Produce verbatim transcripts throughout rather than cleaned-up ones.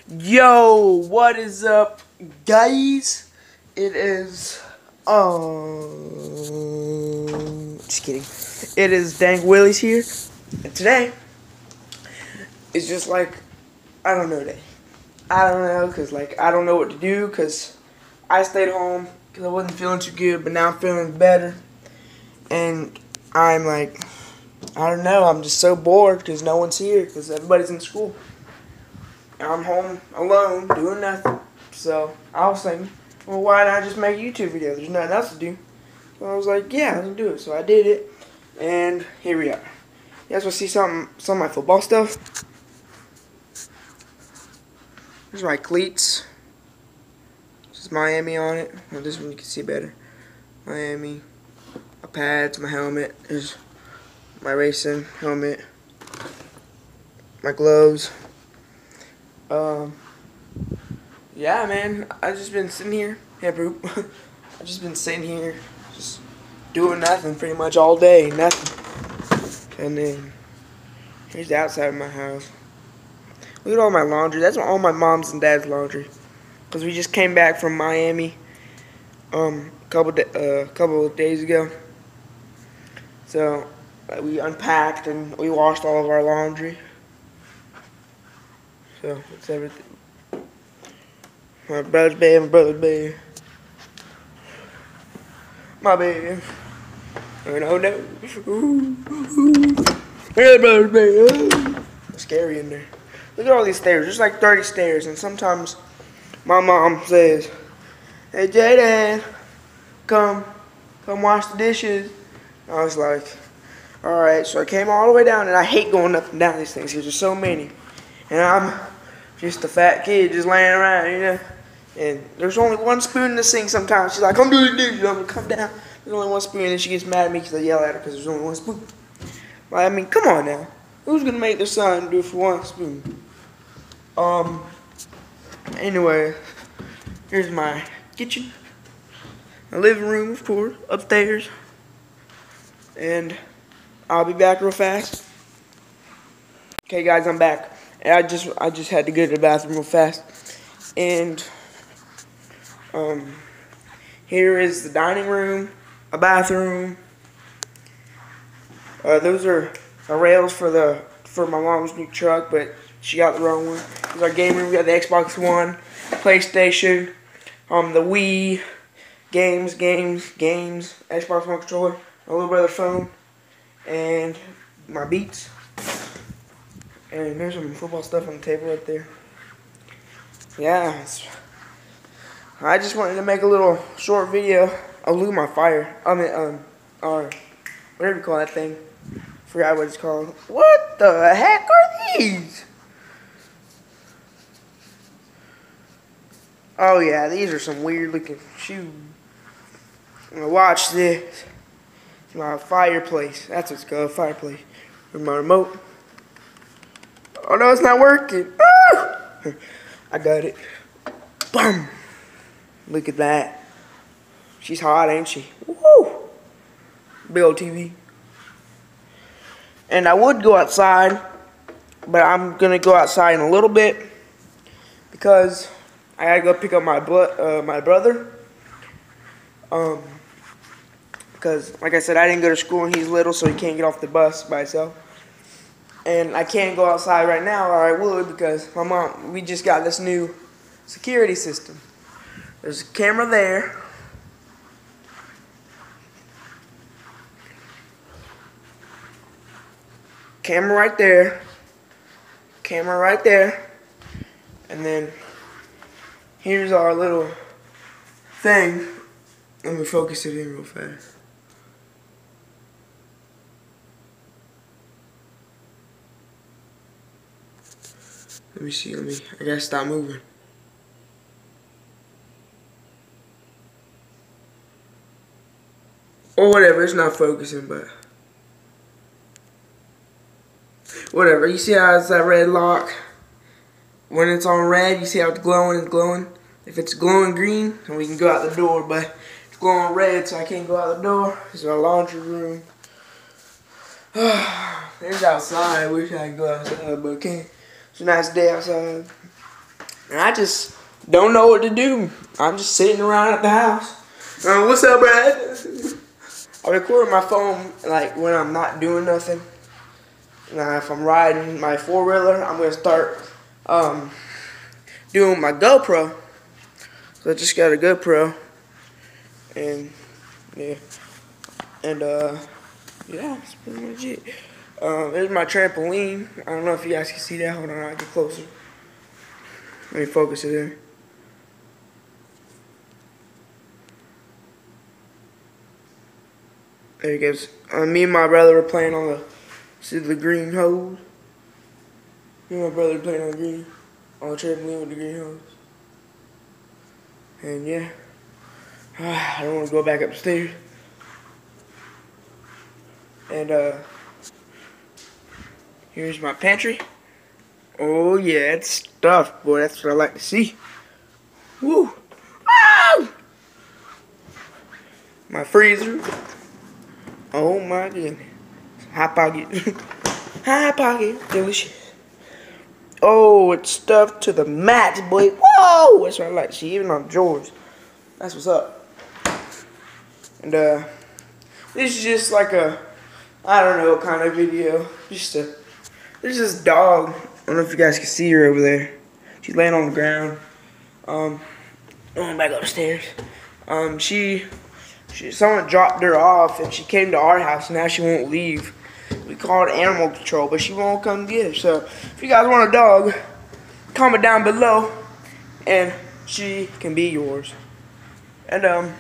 Yo, what is up, guys? It is, um, just kidding. It is Dank Willies here, and today is just like, I don't know day. I don't know, cause like I don't know what to do, cause I stayed home because I wasn't feeling too good, but now I'm feeling better, and I'm like, I don't know. I'm just so bored because no one's here, because everybody's in school. I'm home alone doing nothing. So I was thinking, well, why not just make a YouTube video? There's nothing else to do. So I was like, yeah, let's do it. So I did it, and here we are. You guys want to see some some of my football stuff? Here's my cleats. This is Miami on it. Well, this one you can see better. Miami. My pads, my helmet. There's my racing helmet. My gloves. Um, yeah, man, I've just been sitting here. Yeah, poop. I've just been sitting here, just doing nothing pretty much all day, nothing. And then, here's the outside of my house. Look at all my laundry. That's all my mom's and dad's laundry. Because we just came back from Miami, um, a couple, uh, couple of days ago. So, uh, we unpacked and we washed all of our laundry. So, it's everything. My brother's bed, my brother's bed. My bed. Oh, no, no. Ooh, ooh. Hey, brother's bed. It's scary in there. Look at all these stairs. There's like thirty stairs, and sometimes my mom says, hey, Jaden, come, come wash the dishes. I was like, alright. So I came all the way down, and I hate going up and down these things because there's so many. And I'm just a fat kid just laying around, you know. And there's only one spoon in the sink sometimes. She's like, come do the dishes. I'm going to come down. There's only one spoon, and she gets mad at me because I yell at her because there's only one spoon. But I mean, come on now. Who's going to make their son do it for one spoon? Um, anyway, here's my kitchen. My living room, of course, upstairs. And I'll be back real fast. Okay, guys, I'm back. And I just I just had to go to the bathroom real fast. And um here is the dining room, a bathroom. Uh, those are the rails for the for my mom's new truck, but she got the wrong one. There's our game room. We got the Xbox One, PlayStation, um the Wii, games, games, games, Xbox One controller, my little brother's phone, and my Beats. And there's some football stuff on the table right there. Yeah, it's, I just wanted to make a little short video. Oh, look at my fire. I mean, um, or whatever you call that thing. Forgot what it's called. What the heck are these? Oh yeah, these are some weird looking shoes. Now watch this. It's my fireplace. That's what's called, fireplace. With my remote. Oh no, it's not working. Ah! I got it. Boom. Look at that. She's hot, ain't she? Woo! Big old T V. And I would go outside, but I'm gonna go outside in a little bit because I gotta go pick up my uh, my brother. Um, because like I said, I didn't go to school and he's little, so he can't get off the bus by himself. And I can't go outside right now, or I would, because my mom, we just got this new security system. There's a camera there. Camera right there. Camera right there. And then here's our little thing. Let me focus it in real fast. Let me see, let me, I gotta stop moving. Or whatever, it's not focusing, but whatever. You see how it's that red lock? When it's on red, you see how it's glowing, it's glowing. If it's glowing green, then we can go out the door, but it's glowing red, so I can't go out the door. This is our laundry room. There's outside, I wish I could go outside, but I can't. It's a nice day outside. and I just don't know what to do. I'm just sitting around at the house. Uh, what's up, Brad? I record my phone like when I'm not doing nothing. Now, if I'm riding my four wheeler, I'm gonna start um, doing my GoPro. So I just got a GoPro, and yeah, and uh, yeah, that's pretty much it. Uh, there's my trampoline. I don't know if you guys can see that. Hold on, I'll get closer. Let me focus it in. There he goes. Uh, me and my brother were playing on the, see the green hose? Me and my brother were playing on the green, on the trampoline with the green hose. And yeah, I don't want to go back upstairs. And uh, here's my pantry. Oh yeah, it's stuffed, boy. That's what I like to see. Woo! Ow! My freezer. Oh my goodness. Hot Pocket. Hot Pocket. Delicious. Oh, it's stuffed to the max, boy. Whoa! That's what I like to see, even on drawers. That's what's up. And uh, this is just like a, I don't know what kind of video. Just a, there's this dog. I don't know if you guys can see her over there. She's laying on the ground. Um, going back upstairs. Um, she... She, someone dropped her off and she came to our house and now she won't leave. We called animal control, but she won't come get her. So if you guys want a dog, comment down below and she can be yours. And um,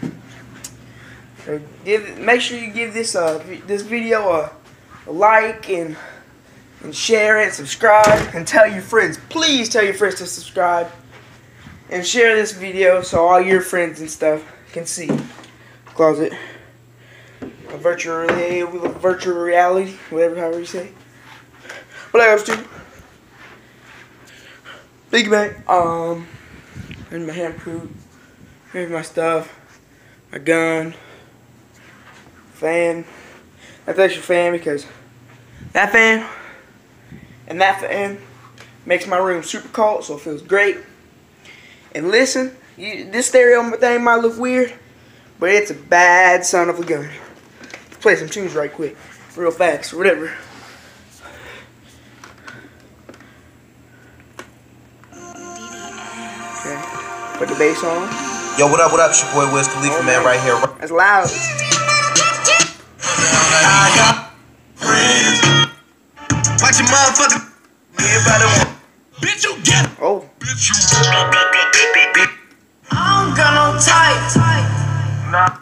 give make sure you give this uh this video a, a like and and share it, subscribe, and tell your friends. Please tell your friends to subscribe and share this video so all your friends and stuff can see. Closet, a virtual reality, virtual reality, whatever, however you say. What else, dude? Big bag. Um, here's my handproof. Here's my stuff. My gun. Fan. That's actually a fan because that fan and that fan makes my room super cold, so it feels great. And listen, you, this stereo thing might look weird, but it's a bad son of a gun. Let's play some tunes right quick. Real fast, or whatever. Okay. Put the bass on. Yo, what up, what up? It's your boy Wiz Khalifa, oh, man, right here. That's loud. I got friends. Watch your motherfucker. Bitch, you get. Oh. Bitch, you. I don't got no tight. Nah.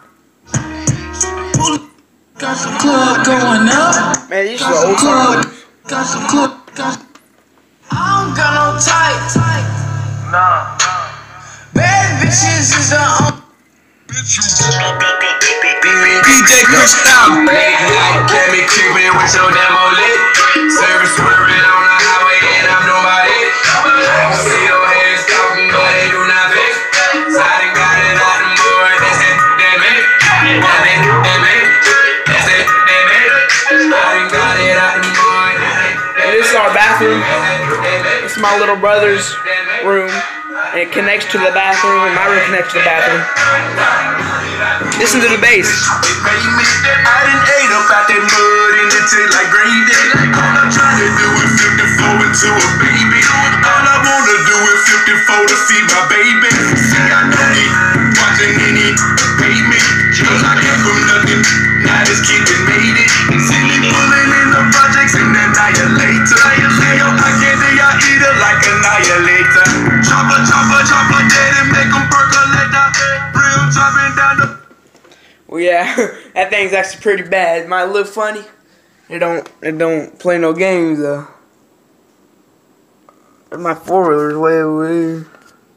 Got some club going up. Man, these are old songs. Got some club. Got. I don't got no tight. Nah. Bad bitches is the only. Bitch, you. D J Crystal. Like, get me creeping with your demo lit. Service swerving on the highway and I'm nobody. I can see your hands talking, but they do not fit. So I done got it out the more. That's it, damn it. That's it, damn it. That's it, damn it. I done got it out the more. And this is our bathroom. This is my little brother's room. And it connects to the bathroom, and my room connects to the bathroom. Listen to the bass. I done ate up out that mud and it tastes like gravy. All I'm trying to do is fifty-four into a baby. All I wanna do is fifty-four to see my baby. See, I don't need watching any payment. Cause I came from nothing. Now this kid that made it. Silly pulling in the projects and annihilator. I can't do y'all either like annihilator. Chopper, chopper, chopper, dead and make them percolate. Real chopping down the. Well, yeah, that thing's actually pretty bad. It might look funny. It don't. It don't play no games though. My four wheeler's way over there.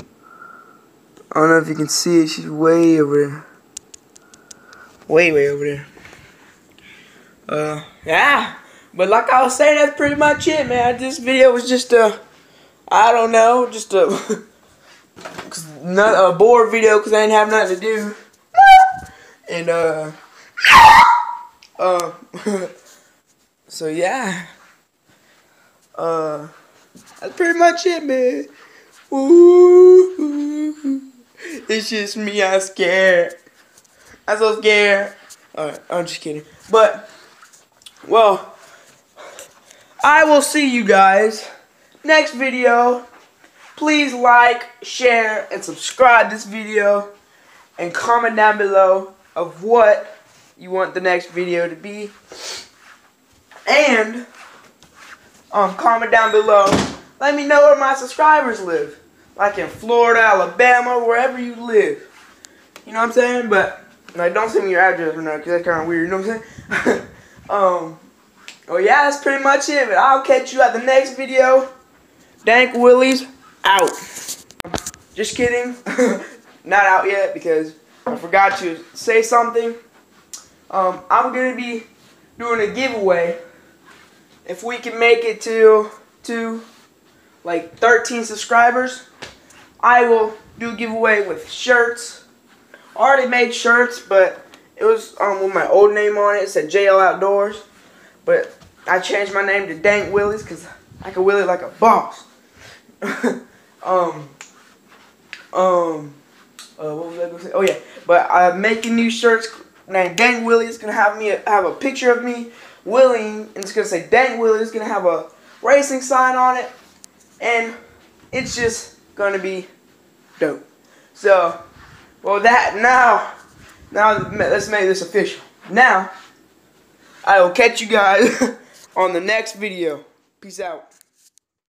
I don't know if you can see it. She's way over there. Way, way over there. Uh, yeah. But like I was saying, that's pretty much it, man. This video was just a, I don't know, just a, not a bored video because I didn't have nothing to do. And, uh, uh, so yeah, uh, that's pretty much it, man. Ooh, it's just me. I'm scared. I'm so scared. Alright, I'm just kidding. But, well, I will see you guys next video. Please like, share, and subscribe this video. And comment down below of what you want the next video to be. And um, comment down below. Let me know where my subscribers live. Like in Florida, Alabama, wherever you live. You know what I'm saying? But like, don't send me your address or nothing, because that's kind of weird. You know what I'm saying? um, well, yeah, that's pretty much it. But I'll catch you at the next video. Dank Willies out. Just kidding. Not out yet because I forgot to say something. Um, I'm going to be doing a giveaway. If we can make it to, to like thirteen subscribers, I will do a giveaway with shirts. I already made shirts, but it was um, with my old name on it. It said J L Outdoors. But I changed my name to Dank Willies because I can will it like a boss. um, um, uh, what was I going to say? Oh, yeah. But I'm making new shirts named Dank Willies. It's going to have me have a picture of me willing, and it's going to say Dank Willies. It's going to have a racing sign on it. And it's just going to be dope. So, well, that, now, now let's make this official. Now, I will catch you guys on the next video. Peace out.